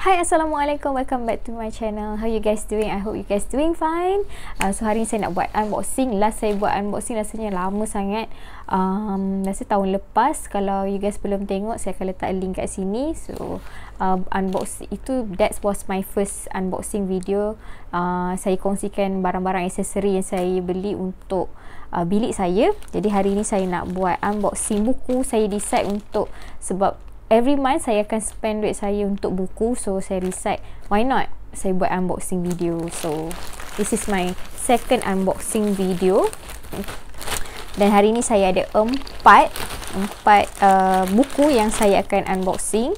Hi, Assalamualaikum, welcome back to my channel. How you guys doing? I hope you guys doing fine. So hari ni saya nak buat unboxing. Last saya buat unboxing rasanya lama sangat, rasa tahun lepas. Kalau you guys belum tengok, saya akan letak link kat sini. So unboxing itu, that was my first unboxing video. Saya kongsikan barang-barang aksesori yang saya beli untuk bilik saya. Jadi hari ni saya nak buat unboxing buku. Saya decide untuk, sebab every month saya akan spend duit saya untuk buku, so saya decide why not saya buat unboxing video. So this is my second unboxing video, dan hari ni saya ada empat buku yang saya akan unboxing.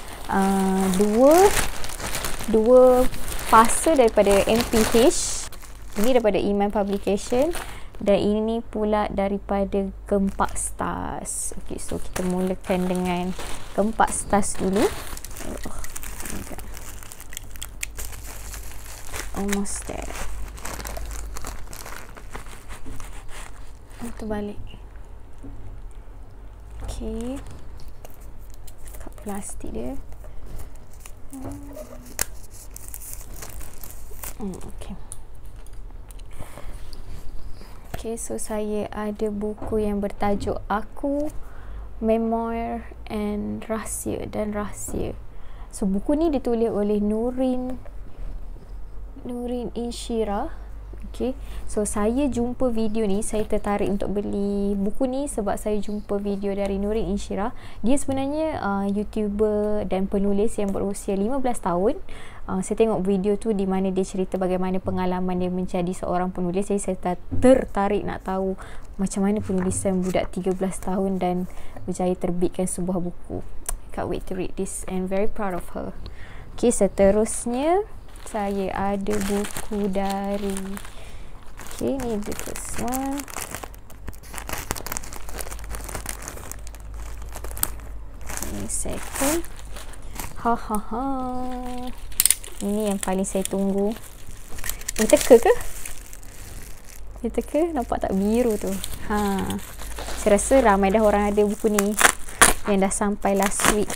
Dua fasa daripada MPH, ini daripada Iman Publication, dan ini pula daripada Gempak Stars. Okay, so kita mulakan dengan Gempak Stars dulu. Almost there. Terbalik. Okay, kat plastik dia. Okay. Okay, so saya ada buku yang bertajuk Aku, Memoir and Rahsia dan Rahsia. So buku ni ditulis oleh Nurin Insyirah. Okay, so saya jumpa video ni, saya tertarik untuk beli buku ni sebab saya jumpa video dari Nurin Insyirah. Dia sebenarnya YouTuber dan penulis yang berusia 15 tahun. Saya tengok video tu di mana dia cerita bagaimana pengalaman dia menjadi seorang penulis. Jadi saya tertarik nak tahu macam mana penulisan budak 13 tahun dan berjaya terbitkan sebuah buku. Can't wait to read this and very proud of her. Okay, seterusnya saya ada buku dari, okay, ni the first one. Ini second. Ini yang paling saya tunggu. Ini teka ke? Ini teka? Nampak tak biru tu? Saya rasa ramai dah orang ada buku ni yang dah sampai last week.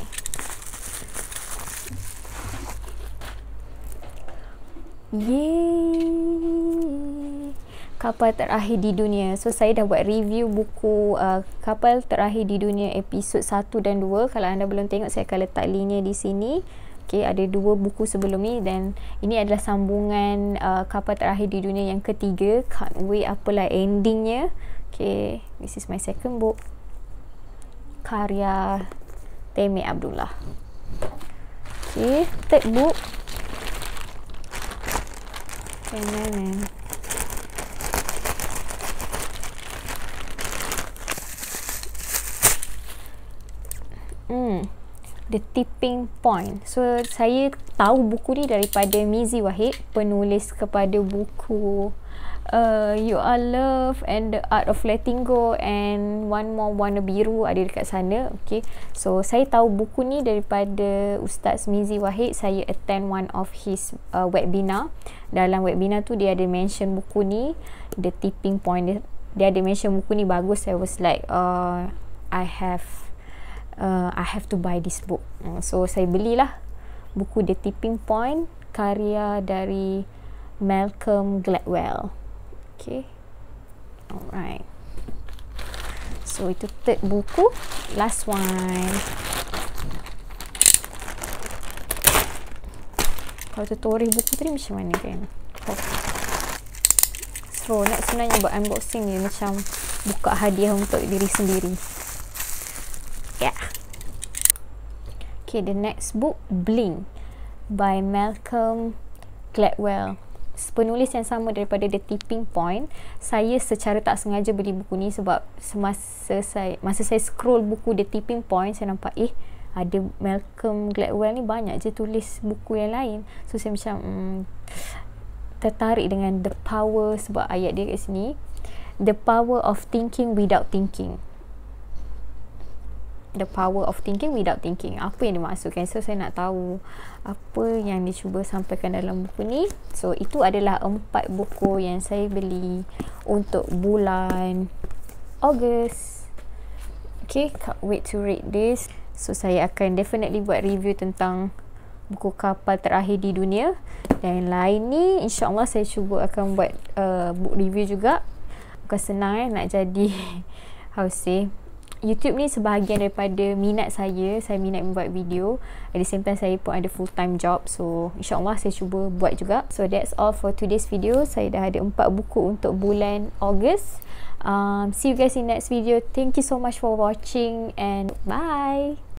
Yeay! Kapal Terakhir di Dunia. So saya dah buat review buku Kapal Terakhir di Dunia episod 1 dan 2. Kalau anda belum tengok, saya akan letak linknya di sini. Okay, ada dua buku sebelum ni dan ini adalah sambungan Kapal Terakhir di Dunia yang ketiga. Can't wait apalah endingnya. Okay, this is my second book, karya Teme Abdullah. Okay, third book. The Tipping Point. So saya tahu buku ni daripada Mizi Wahid, penulis kepada buku You Are Love and The Art of Letting Go and One More Warna Biru, ada dekat sana. Okay, so saya tahu buku ni daripada Ustaz Mizi Wahid. Saya attend one of his webinar. Dalam webinar tu dia ada mention buku ni, The Tipping Point. Dia ada mention buku ni bagus. I was like I have to buy this book. So saya belilah buku The Tipping Point, karya dari Malcolm Gladwell. Okay, alright. So itu third buku. Last one. Kalau tutorial buku tadi macam mana kan? So nak sebenarnya buat unboxing ni macam buka hadiah untuk diri sendiri. Yeah. Okay, the next book, Bling by Malcolm Gladwell. Penulis yang sama daripada The Tipping Point. Saya secara tak sengaja beli buku ni sebab masa saya scroll buku The Tipping Point, saya nampak ada Malcolm Gladwell ni banyak je tulis buku yang lain. So saya macam tertarik dengan The Power, sebab ayat dia kat sini, The Power of Thinking Without Thinking. The Power of Thinking Without Thinking. Apa yang dimaksudkan? So saya nak tahu apa yang dia cuba sampaikan dalam buku ni. So itu adalah 4 buku yang saya beli untuk bulan Ogos. Okay, can't wait to read this. So saya akan definitely buat review tentang buku Kapal Terakhir di Dunia, dan lain ni insyaAllah saya cuba akan buat book review juga. Bukan senang nak jadi how to say, YouTube ni sebahagian daripada minat saya minat membuat video. At the same time saya pun ada full time job, so insyaAllah saya cuba buat juga. So that's all for today's video. Saya dah ada 4 buku untuk bulan Ogos. See you guys in next video. Thank you so much for watching and bye.